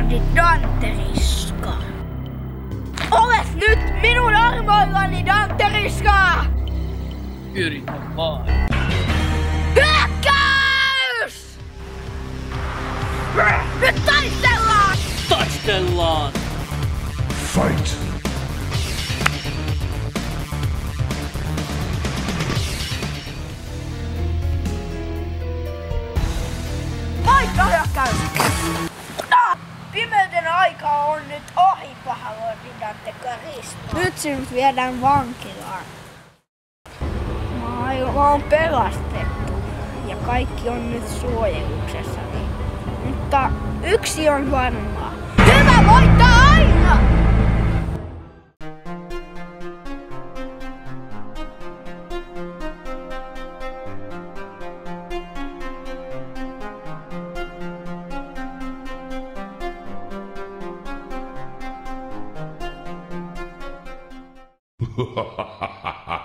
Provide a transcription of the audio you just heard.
Lordi Danteriska. Olet nyt minun armoillani, Danteriska! Yritän vaan. Hyökkäys! Nyt taistellaan! Taistellaan! Fight! Paikkahyökkäys! Pimeyden aika on nyt ohi, paha Lordi Danteriska. Nyt sinut viedään vankilaan. Maailma on pelastettu ja kaikki on nyt suojeluksessani. Mutta yksi on varmaa. Hyvä voittaa aina! Ha ha ha ha ha!